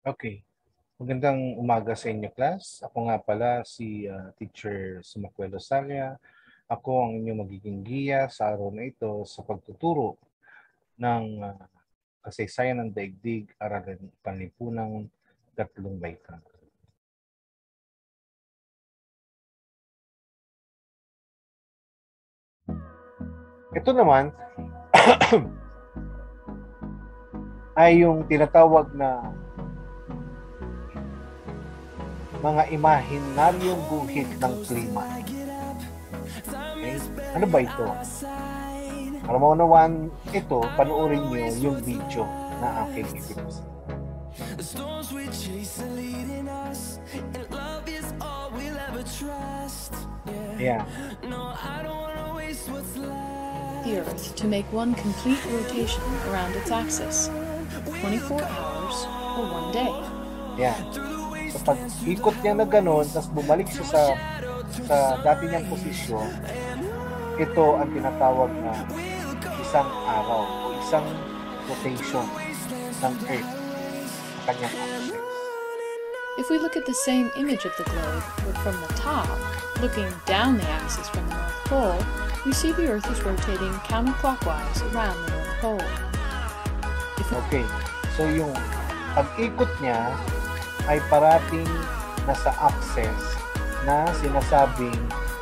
Okay. Magandang umaga sa inyo, class. Ako nga pala si Teacher Sumacuelo Salya. Ako ang inyong magiging giya sa araw na ito sa pagtuturo ng kasaysayan ng daigdig, aralin panlipunang tatlong baita. Ito naman ay yung tinatawag na mga imahinaryong guhit ng klima. Okay? Ano ba ito? Para maunawaan ito, panoorin nyo yung video na aking ipinasa. Yeah. The Earth to make one complete rotation around its axis, 24 hours or 1 day. Yeah. So pag ikot niya na gano'n, tapos bumalik siya sa dati niyang posisyon, ito ang tinatawag na isang araw o isang rotation ng Earth sa kanyang axis. If we look at the same image of the globe, but from the top, looking down the axis from the North Pole, we see the Earth is rotating counterclockwise around the North Pole. Okay, so yung pag-ikot niya ay parating nasa axis na sinasabing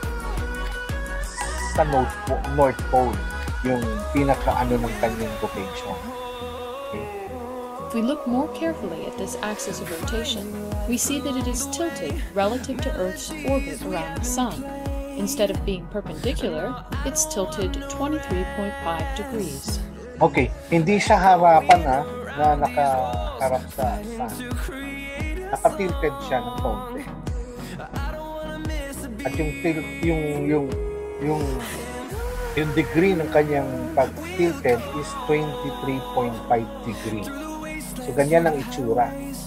sa North Pole, yung pinaka-ano ng kanyang rotation. Okay. If we look more carefully at this axis of rotation, we see that it is tilted relative to Earth's orbit around the Sun. Instead of being perpendicular, it's tilted 23.5 degrees. Okay, hindi siya harapan na nakaharap sa Sun. Nakatilted siya ng konti. At yung degree ng kanyang pag-tilted is 23.5 degree. So ganyan ang itsura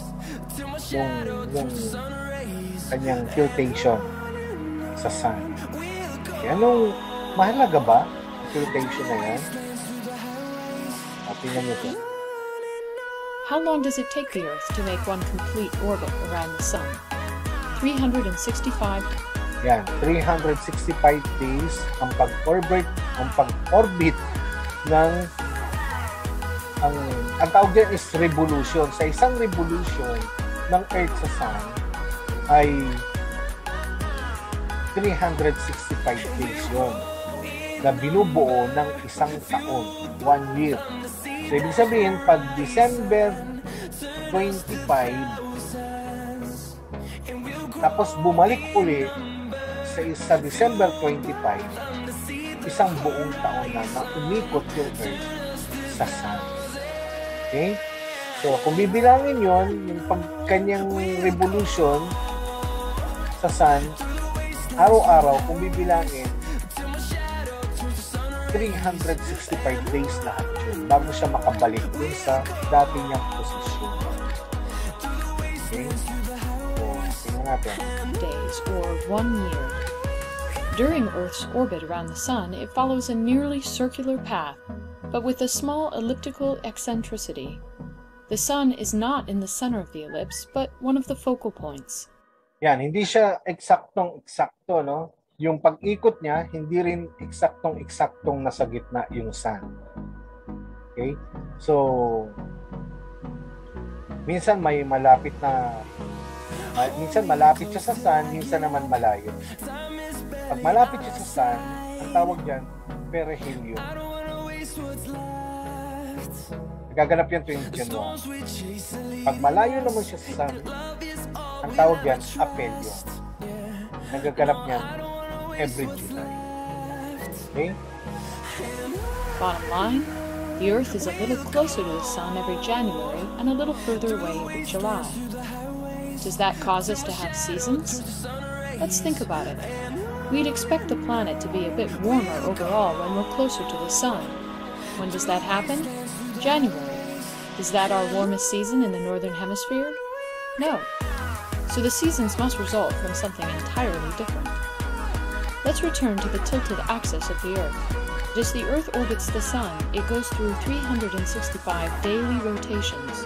yung kanyang tiltation sa Sun. Anong mahalaga ba ang tiltation na yan? Tingnan nyo ito. How long does it take the Earth to make one complete orbit around the Sun? 365. Yan, 365 days ang pag-orbit ng ang tawag din is revolution. Sa isang revolution ng Earth sa Sun ay 365 days yun na binubuo ng isang taon, 1 year. So, ibig sabihin, pag December 25, tapos bumalik uli sa December 25, isang buong taon na umikot yung Earth sa Sun. Okay? So, kung bibilangin yon yung kanyang revolution sa Sun, araw-araw, kung bibilangin, 365 days lahat yun bago siya makabalik dun sa dati niyang posisyon. Okay? So, tingnan natin. Days or 1 year. During Earth's orbit around the Sun, it follows a nearly circular path, but with a small elliptical eccentricity. The Sun is not in the center of the ellipse, but one of the focal points. Yan, hindi siya eksaktong-eksakto, no? Yung pag-ikot niya, hindi rin eksaktong-eksaktong nasa gitna yung Sun. Okay? So, minsan may malapit siya sa Sun, minsan naman malayo. Pag malapit siya sa Sun, ang tawag dyan, perihelion. Nagaganap yan tuwing January. Pag malayo naman siya sa Sun, ang tawag dyan, aphelion. Nagaganap niyan every July. Okay? Bottom line, the Earth is a little closer to the Sun every January and a little further away every July. Does that cause us to have seasons? Let's think about it. We'd expect the planet to be a bit warmer overall when we're closer to the Sun. When does that happen? January. Is that our warmest season in the Northern Hemisphere? No. So the seasons must result from something entirely different. Let's return to the tilted axis of the Earth. As the Earth orbits the Sun, it goes through 365 daily rotations.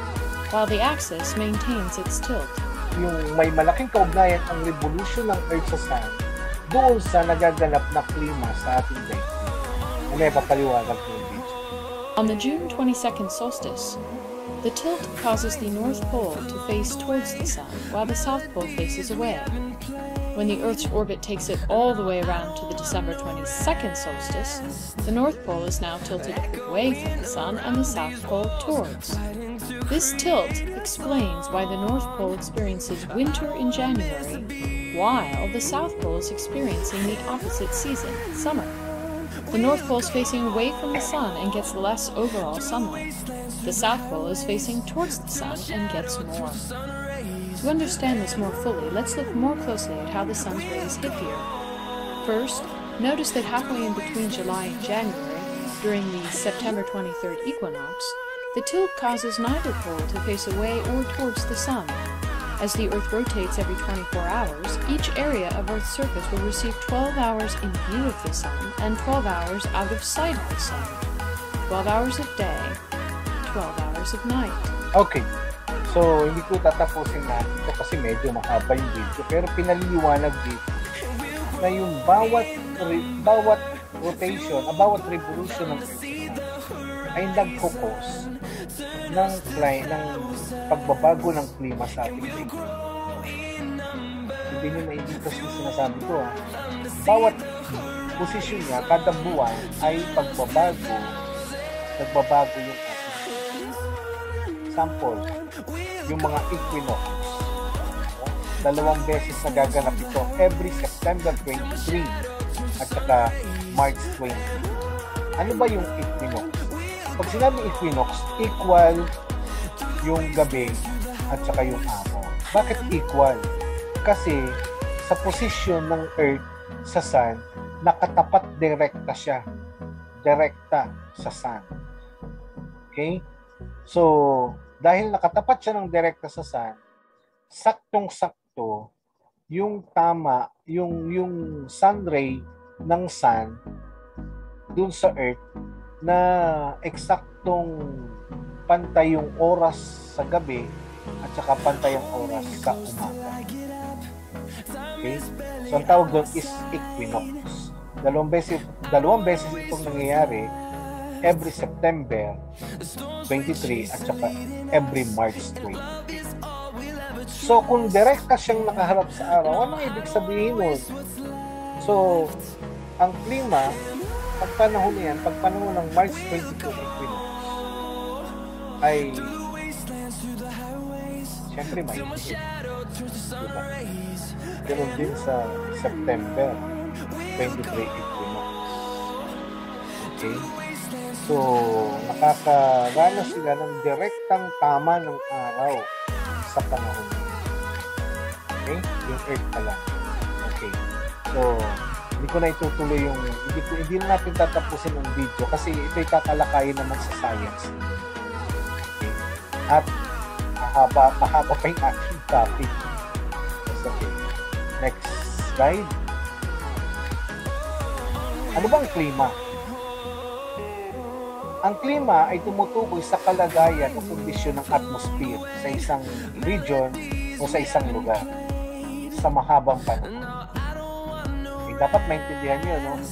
while the axis maintains its tilt. Yung may malaking kaugnayan ang revolution ng Earth sa Sun doon sa nagaganap na klima sa ating daigdig. Ano yung papaliwanag ko yung video? On the June 22nd solstice, the tilt causes the North Pole to face towards the Sun, while the South Pole faces away. When the Earth's orbit takes it all the way around to the December 22nd solstice, the North Pole is now tilted away from the Sun and the South Pole towards. This tilt explains why the North Pole experiences winter in January, while the South Pole is experiencing the opposite season, summer. The North Pole is facing away from the Sun and gets less overall sunlight. The South Pole is facing towards the Sun and gets more. To understand this more fully, let's look more closely at how the Sun's rays hit the Earth. First, notice that halfway in between July and January, during the September 23rd equinox, the tilt causes neither pole to face away or towards the Sun. As the Earth rotates every 24 hours, each area of Earth's surface will receive 12 hours in view of the Sun and 12 hours out of sight of the Sun. 12 hours of day, 12 hours of night. Okay. So, hindi ko tatapusin natin ito kasi medyo mahaba yung video. Pero pinaliliwanag dito na yung bawat rotation, bawat revolution ng Earth ay nagkukos ng pagbabago ng klima sa ating daigdig. Hindi nyo naiintindihan yung sinasabi ko. Bawat posisyon niya, kada buwan ay nagbabago yung ating. Sample, yung mga equinox. 2 beses nagaganap ito every September 23 at saka March 20. Ano ba yung equinox? Pag sinabi equinox, equal yung gabi at saka yung araw. Bakit equal? Kasi sa posisyon ng Earth sa Sun, nakatapat direkta siya. Direkta sa Sun. Okay? So, dahil nakatapat siya ng direkta sa Sun, saktong-sakto yung tama, yung sun ray ng Sun dun sa Earth na eksaktong pantay yung oras sa gabi at saka pantay ang oras sa umaga. Okay? So, ang tawag doon is equinox. Dalawang beses itong nangyayari every September 23 at saka every March 20. So, kung direkta siyang nakaharap sa araw, anong ibig sabihin nun? So, ang klima, pag panahon ng March 22 equinox, ay siyempre mainit. Diba? Ganun din sa September 23 equinox. Okay? So, nakakaranas sila ng direktang tama ng araw sa panahon. Okay? Yung Earth pala. Okay. So, hindi ko na itutuloy hindi na natin tatapusin ang video kasi ito'y tatalakayin naman sa science. Okay? At mahaba pa yung aking topic. Okay. Next slide. Ano bang klima? Ang klima ay tumutukoy sa kalagayan o kondisyon ng atmosphere sa isang region o sa isang lugar sa mahabang panahon. Okay, dapat maintindihan nyo, no?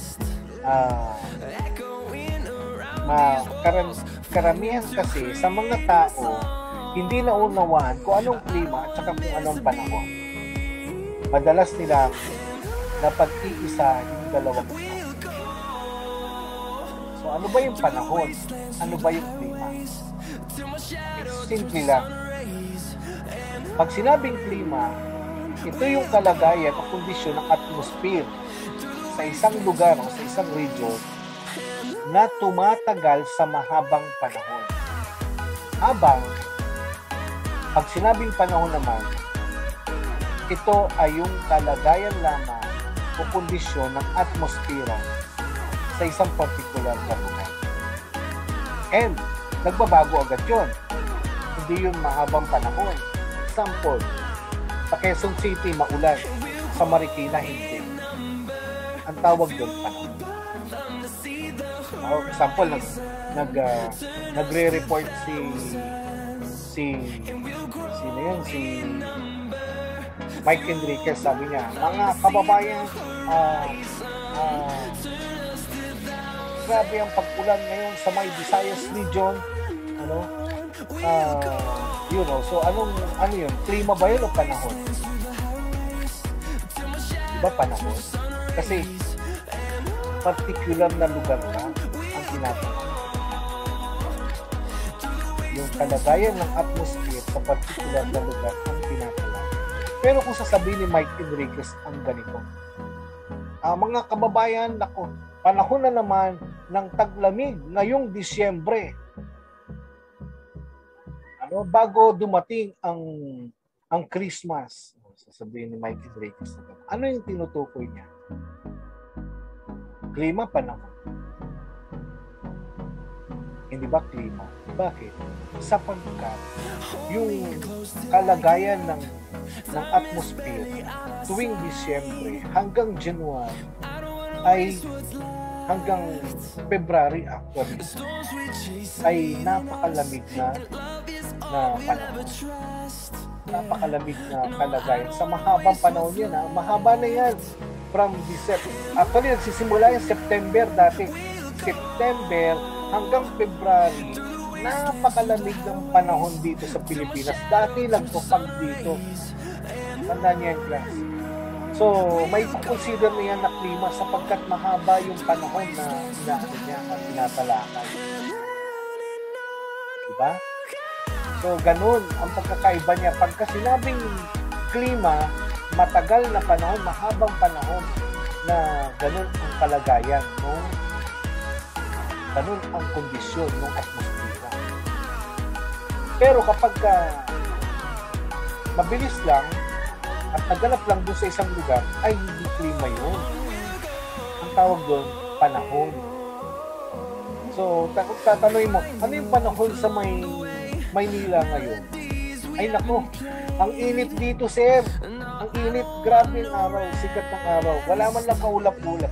Karamihan kasi sa mga tao, hindi naunawaan kung anong klima at saka kung anong panahon. Madalas nilang napag-iisa yung dalawang tao. So, ano ba yung panahon? Ano ba yung klima? Simple lang. Pag sinabing klima, ito yung kalagayan o kondisyon ng atmosphere sa isang lugar o sa isang region na tumatagal sa mahabang panahon. Habang, pag sinabing panahon naman, ito ay yung kalagayan lamang o kondisyon ng atmosphere sa isang particular na lugar. And, nagbabago agad yun. Hindi yun mahabang panahon. Example, sa Quezon City, maulan. Sa Marikina, hindi. Ang tawag doon, panahon. Example, nagre-report sino yun? Si Mike Enriquez, sabi niya, mga kababayan, grabe ang pagkulan ngayon sa may Visayas region. So ano yun? Klima ba yun o panahon? Diba panahon? Kasi particular na lugar na ang tinatanong. Yung kalagayan ng atmosphere sa particular na lugar ang tinatanong. Pero kung sasabihin ni Mike Enriquez ang ganito, mga kababayan, panahon na naman ng taglamig ngayong Disyembre. Bago dumating ang Christmas, sasabihin ni Mike Enriquez, ano yung tinutukoy niya? Klima, panahon. Hindi ba klima? Bakit? Sapagkat yung kalagayan ng atmosphere tuwing Disyembre hanggang January ay hanggang February actually ay napakalamig na panahon. Napakalamig na kalagayan. Sa mahabang panahon yan, mahaba na yan. From December. Actually, nagsisimula yung September dati. September hanggang February, napakalamig ng panahon dito sa Pilipinas. Dati nagpapag dito. Tandaan niya yung class. So, may consider niya na klima sapagkat mahaba yung panahon na tinatalakay. Diba? So, ganun ang pagkakaiba niya. Pagka sinabing klima, matagal na panahon, mahabang panahon na ganun ang kalagayan, ganun ang kondisyon ng atmosphere. Pero kapag mabilis lang at naganap lang doon sa isang lugar, ay hindi klima yun. Ang tawag doon, panahon. So, tatanungin mo, ano yung panahon sa Maynila ngayon? Ay nako, ang init dito, sir. Ang init, grabe ang araw, sikat ng araw. Wala man lang kaulap-ulap.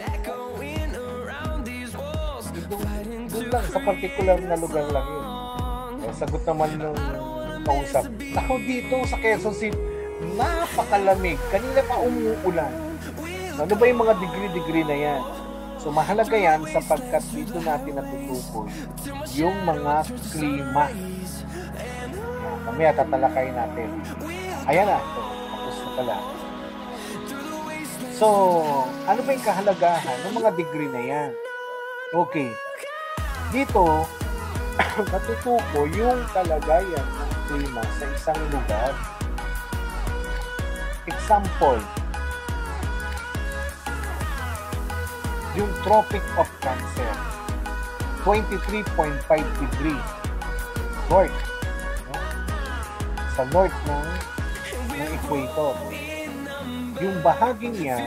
Doon lang, sa particular na lugar lang yun. Sagot naman ng kausap. Ako dito sa Quezon City, napakalamig. Kanina pa umuulan. Ano ba yung mga degree na yan? So mahalaga yan sapagkat dito natin natutukoy yung mga klima. Mamaya tatalakay natin. Ayan na. Tapos na pala. So, ano ba yung kahalagahan ng mga degree na yan? Okay. Dito, natutukoy yung kalagayan ng klima sa isang lugar. Example, yung Tropic of Cancer, 23.5 degree north. Sa north ng equator. Yung bahagi niya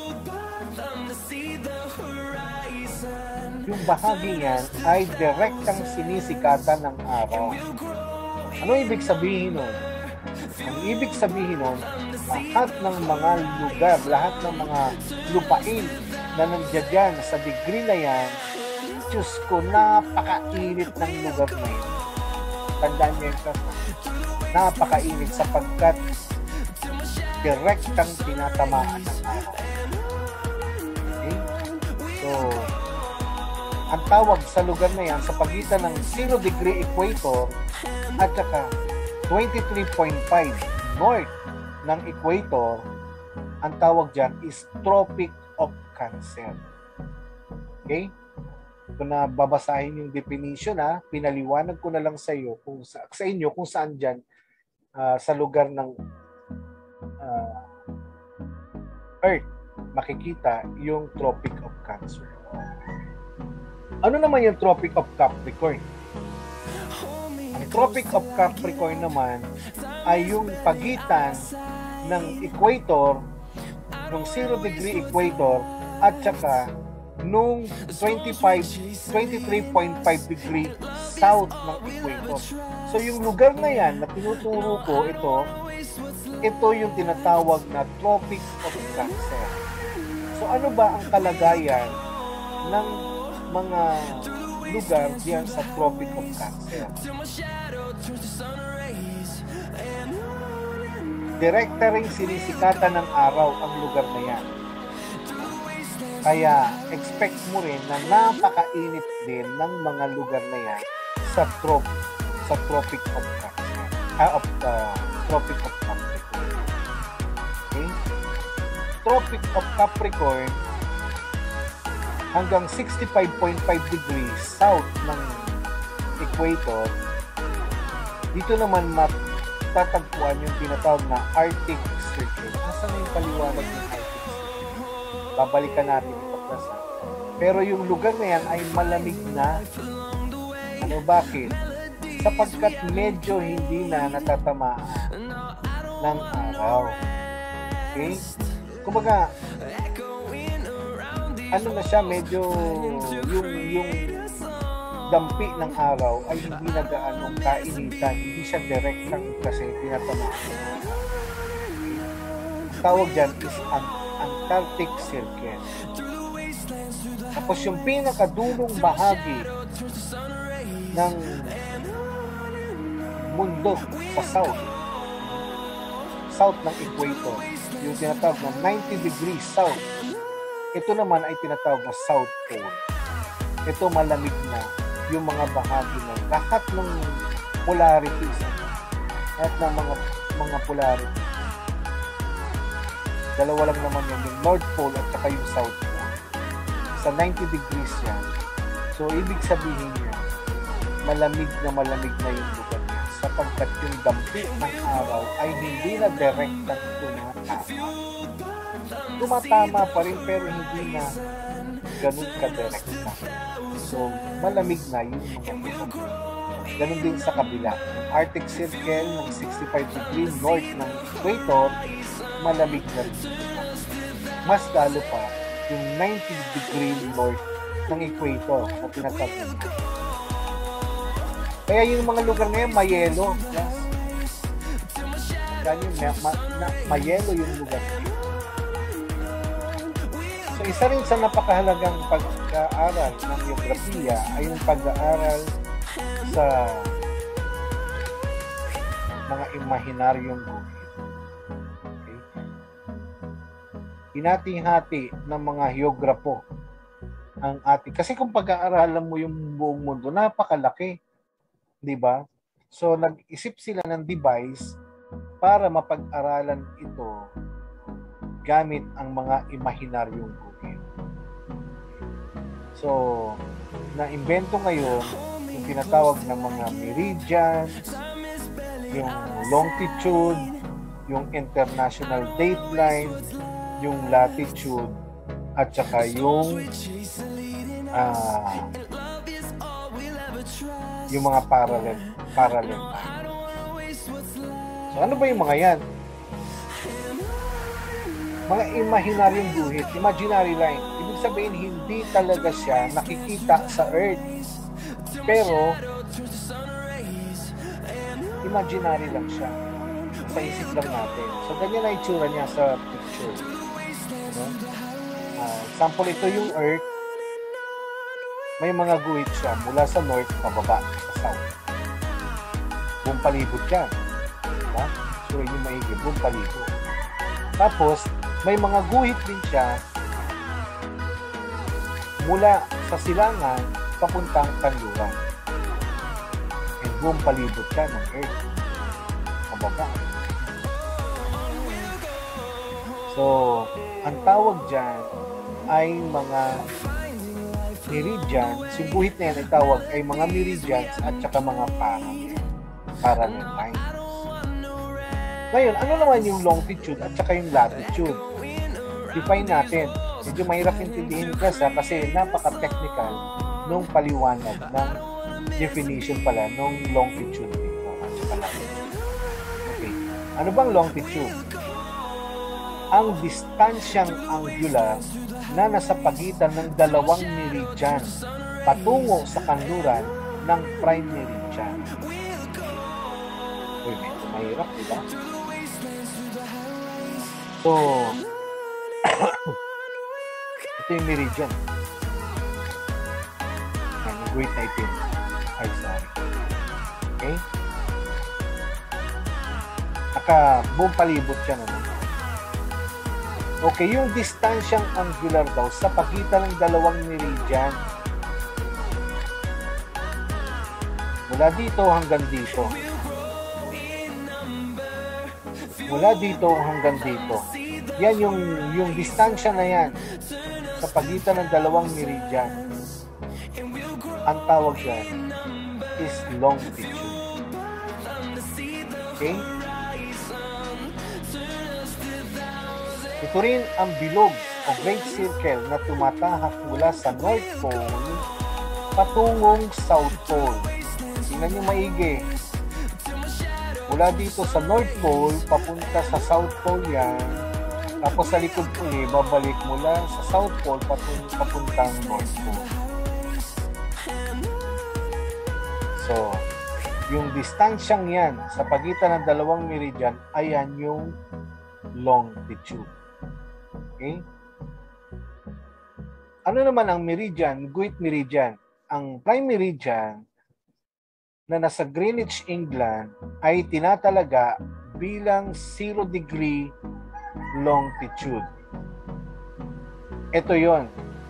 ay direktang sinisikatan ng araw. Ano ibig sabihin nun? Ang ibig sabihin nun, lahat ng mga lugar, lahat ng mga lupain na nandiyan dyan sa degree na yan, Diyos ko, napakainit ng lugar na yun. Tandaan niyo yung kasi. Napakainit sapagkat direktang tinatamaan ng araw. Okay? So, ang tawag sa lugar na yan sa pagitan ng 0 degree equator at saka 23.5 north ng equator, ang tawag dyan is Tropic of Cancer. Okay? Kung na babasahin yung definition, pinaliwanag ko na lang sa inyo kung saan dyan sa lugar ng Earth makikita yung Tropic of Cancer. Ano naman yung Tropic of Capricorn? Ang Tropic of Capricorn naman ay yung pagitan ng equator, ng 0 degree equator at saka nung 23.5 degree south ng equator. So yung lugar na yan na tinuturo ko, ito yung tinatawag na Tropic of Cancer. So ano ba ang kalagayan ng mga lugar diyan sa Tropic of Cancer. Direkta ring sinisikatan ng araw ang lugar na yan. Kaya expect mo rin na napakainit din ng mga lugar na yan sa Tropic of Cancer. Tropic of Capricorn. Okay? Tropic of Capricorn hanggang 65.5 degrees south ng equator. Dito naman matatagpuan yung tinatawag na Arctic Circle. Nasaan na yung paliwanag ng Arctic Circle? Babalikan natin ito plus. Pero yung lugar na yan ay malamig na. Ano, bakit? Sapagkat medyo hindi na natatamaan ng araw. Okay? Kumbaga, ano na siya, medyo yung dampi ng araw ay hindi na gaanong kainitan, hindi siya direktang kasi tinatamaan. Ang tawag dyan is ang Antarctic Circle. Tapos yung pinakadulong bahagi ng mundo sa south ng equator, yung tinatawag na 90 degrees south, ito naman ay tinatawag na South Pole. Ito malamig na yung mga bahagi ng lahat ng polarities, lahat ng mga polarity. Dalawa lang naman yung North Pole at saka yung South Pole. Sa 90 degrees yan. So, ibig sabihin niya, malamig na yung lugar niya sapagkat yung dampi ng araw ay hindi na direktang tumatama pa rin pero hindi na ganun ka-direkta. So, malamig na yung mga ito. Ganun din sa kabila. Arctic Circle ng 65 degrees north ng equator, malamig na rin. Mas lalo pa yung 90 degrees north ng equator na tinatawag. Kaya yung mga lugar na yan, mayelo. Yes. Ganyan, mayelo yung lugar na yan. So, isa rin sa napakahalagang pag-aaral ng geografiya ay yung pag-aaral sa mga imahinaryong guhit. Okay? Hinati-hati ng mga geograpo ang ating. Kasi kung pag-aaralan mo yung buong mundo, napakalaki. Diba? So, nag-isip sila ng device para mapag-aralan ito gamit ang mga imahinaryong guhit. So, na-imbento ngayon yung tinatawag ng mga meridians, yung longitude, yung international dateline, yung latitude, at saka yung mga parallel lines. So, ano ba yung mga yan? Mga imahinaryong guhit, imaginary line. Ibig sabihin, hindi talaga siya nakikita sa Earth. Pero, imaginary lang siya. Sa isip lang natin. So, ganyan na itsura niya sa picture. No? Example, ito yung Earth. May mga guhit siya mula sa north, pababa, sa south. Buong palibot yan. Diba? So, yun yung maigi, buong palibot. Tapos, may mga guhit din siya mula sa silangan papuntang kanluran. And buong palibot siya ng Earth. Pababa. So, ang tawag dyan ay mga meridians. Yung guhit na yan ay tawag ay mga meridians at saka mga parallel lines. Ngayon, ano naman yung longitude at saka yung latitude? Define natin. Medyo mahirap intindihin kasi napaka-technical nung paliwanag ng definition pala nung longitude dito at saka latitude. Okay. Ano bang longitude? Ang distansyang angular na nasa pagitan ng dalawang meridian patungo sa kanluran ng prime meridian. Uy, medyo mahirap, diba? So, ito yung meridian. guhit na itim. Ay, sorry. Okay? Buong palibot siya naman. Okay, yung distansyang angular daw sa pagitan ng dalawang meridian. Mula dito hanggang dito. Mula dito hanggang dito. Yan yung distansya na yan sa pagitan ng dalawang meridian. Ang tawag yan is longitude. Okay? Ito rin ang bilog o great circle na tumatahak mula sa North Pole patungong South Pole. Tingnan nyo maigi. Mula dito sa North Pole, papunta sa South Pole yan. Tapos sa likod uli, babalik mula sa South Pole papuntang North Pole. So, yung distansyang yan sa pagitan ng dalawang meridian, ayan yung longitude. Okay? Ano naman ang meridian? Guhit meridian. Ang prime meridian na nasa Greenwich, England ay tinatalaga bilang 0 degree longitude. Ito yon.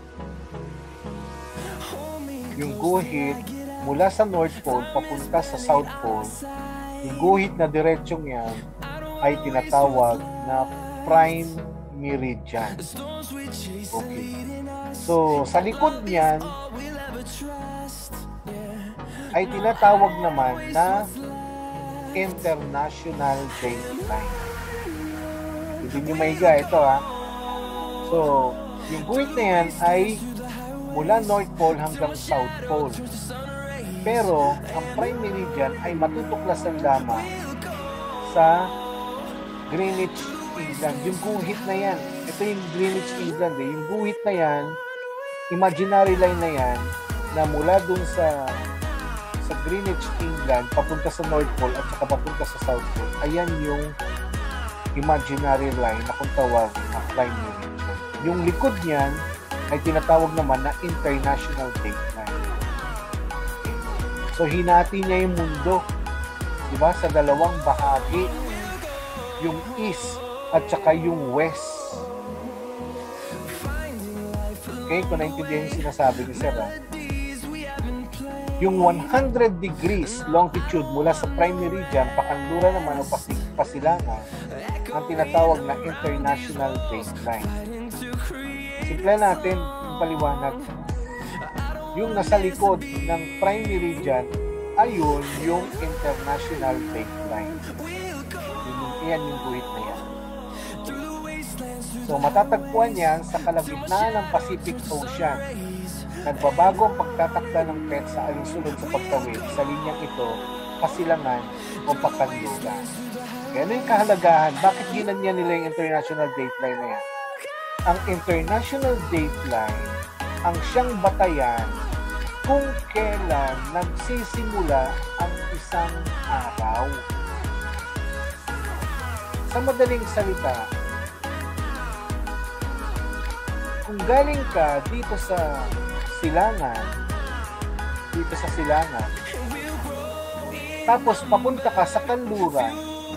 Yung guhit mula sa North Pole papunta sa South Pole, yung guhit na diretsyong yan ay tinatawag na prime meridian. Okay. So, sa likod niyan ay tinatawag naman na international dateline. Hindi nyo maiga ito ha. So, yung guhit na yan ay mula North Pole hanggang South Pole. Pero, ang prime meridian ay matutuklasan lamang sa Greenwich, England. Yung guhit na yan. Ito yung Greenwich, England. Yung guhit na yan, imaginary line na yan, na mula dun sa Greenwich, England, papunta sa North Pole at saka papunta sa South Pole. Ayan yung imaginary line na kung tawag na prime meridian. Yung likod niyan ay tinatawag naman na international dateline. So, hinati niya yung mundo. Diba? Sa dalawang bahagi. Yung east at saka yung west. Okay? Kung naintindihan yung sinasabi ni Sir. Yung 100 degrees longitude mula sa prime meridian, pakanlura naman o pasilangan, ang tinatawag na international dateline. Simple natin yung paliwanag. Yung nasa likod ng prime meridian, ayun yung international dateline. Yan yung guhit na yan. So, matatagpuan yan sa kalagitnaan ng Pacific Ocean. Nagbabago ang pagtatakda ng petsa alinsunod sa pagtawid sa linyang ito, pasilangan o pakanluran. Kaya ano yung kahalagahan? Bakit ginanyan nila yung international dateline na yan? Ang international dateline ang siyang batayan kung kailan nagsisimula ang isang araw. Sa madaling salita, kung galing ka dito sa silangan, tapos papunta ka sa kanluran,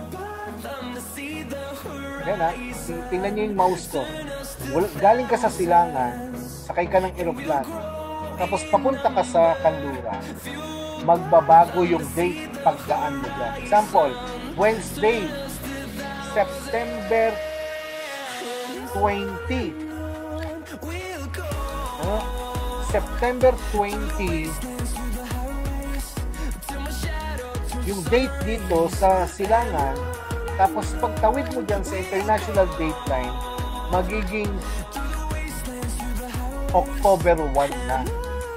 yan ha, tingnan nyo yung mouse ko, galing ka sa silangan, sakay ka ng eroplano, tapos papunta ka sa kanluran, magbabago yung date pagdaan mo dyan. Example, Wednesday, September 20. September 20, yung date dito sa silangan, tapos pagtawid mo dyan sa international dateline, magiging October 1 na.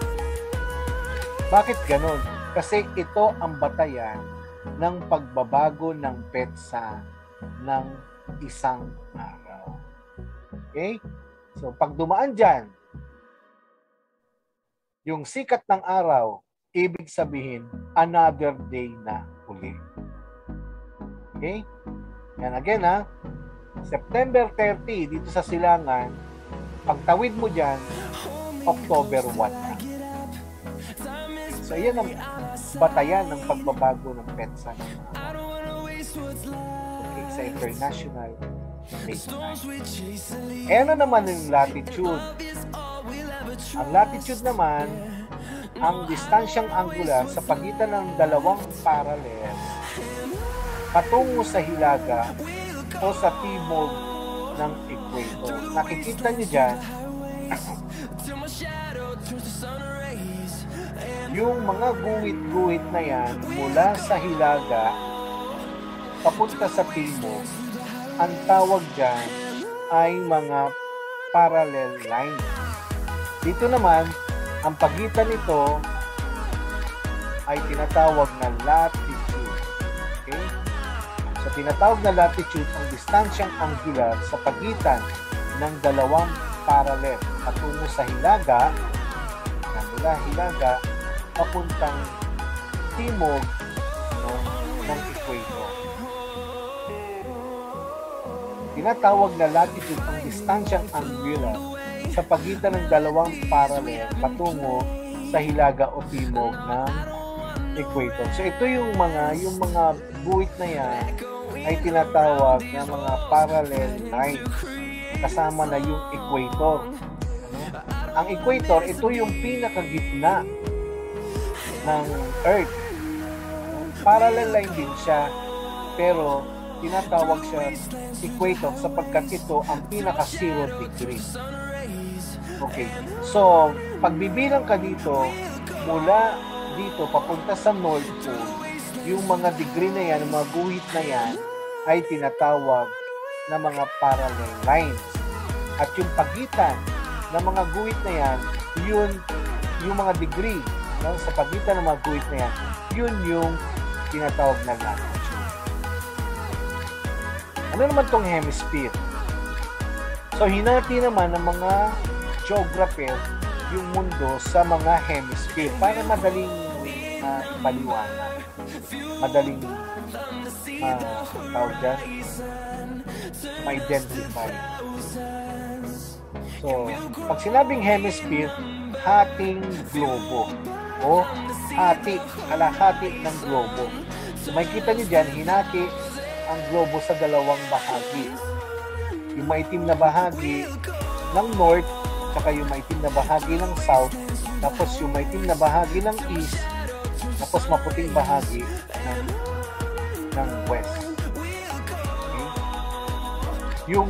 Bakit ganon? Kasi ito ang batayan ng pagbabago ng petsa ng isang araw. Okay? So, pag dumaan dyan, yung sikat ng araw, ibig sabihin, another day na uli. Okay? Yan again ha. September 30, dito sa silangan, pagtawid mo dyan, October 1 na. So, ayan ang batayan ng pagbabago ng petsa ng mga okay, sa international dateline. Ano naman yung latitude? Ang latitude naman, ang distansyang angular sa pagitan ng dalawang parallel patungo sa hilaga o sa timog ng equator. Nakikita niyo dyan, yung mga guhit-guhit na yan mula sa hilaga papunta sa timog, ang tawag dyan ay mga parallel lines. Dito naman, ang pagitan nito ay tinatawag na latitude. Okay? So, tinatawag na latitude ang distansyang angular sa pagitan ng dalawang parallel patungo sa hilaga, mula hilaga, papuntang timog ng equator. Tinatawag na latitude ang distansyang angular sa pagitan ng dalawang parallel patungo sa hilaga o timog ng equator. So ito yung mga buwit na yan ay tinatawag na mga parallel lines kasama na yung equator. Ang equator, ito yung pinakagitna ng Earth. Parallel line din siya, pero tinatawag siya equator sapagkat ito ang pinaka 0 degree. Okay. So, pagbibilang ka dito, mula dito papunta sa North Pole, yung mga degree na yan, mga guhit na yan, ay tinatawag na mga parallel lines. At yung pagitan ng mga guhit na yan, yung mga degree sa pagitan ng mga guhit na yan, yun yung tinatawag na latitude. Ano naman tong hemisphere? So, hinati naman ng mga geographer yung mundo sa mga hemisphere para madaling ipaliwanag. Madaling tawag dyan, ma-identify. So, pag sinabing hemisphere, hating globo o kalahati ng globo. So, makikita niyo dyan, hinati ang globo sa dalawang bahagi. Yung maitim na bahagi ng north, saka yung maitim na bahagi ng south, tapos yung maitim na bahagi ng east, tapos maputing bahagi ng west. Okay? Yung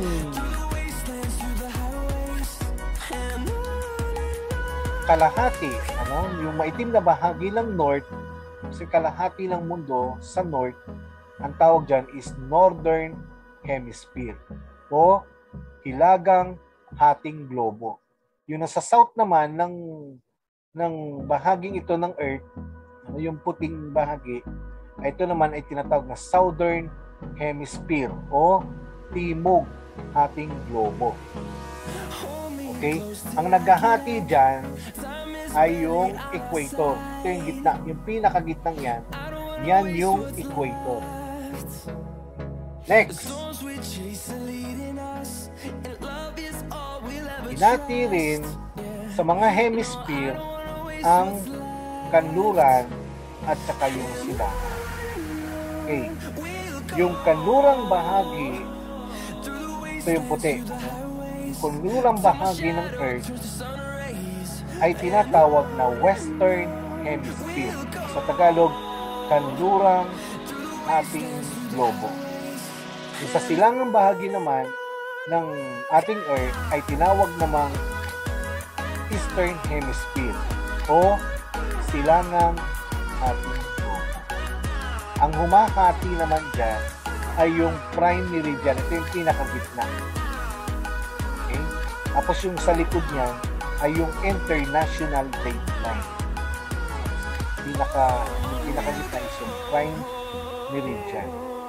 kalahati, yung maitim na bahagi ng north, kasi kalahati ng mundo sa north, ang tawag dyan is northern hemisphere o hilagang hating globo. Yung nasa south naman ng bahaging ito ng Earth, yung puting bahagi, ito naman ay tinatawag na southern hemisphere o timog hating globo. Okay? Ang naghahati dyan ay yung equator. Ito yung gitna. Yung pinakagitnang yan yung equator. Next. Hinati rin sa mga hemisphere ang kanluran at saka yung silangan. Okay. Yung kanlurang bahagi, ito yung puti. Yung kanlurang bahagi ng Earth ay tinatawag na Western Hemisphere. Sa Tagalog, kanlurang ating globo. Yung sa silangang bahagi naman ng ating Earth ay tinawag namang Eastern Hemisphere o silangang ating globo. Ang humahati naman dyan ay yung prime meridian. Ito yung pinakagitna. Okay? Tapos yung sa likod niya ay yung international dateline. Yung pinakagitna is yung prime meridian.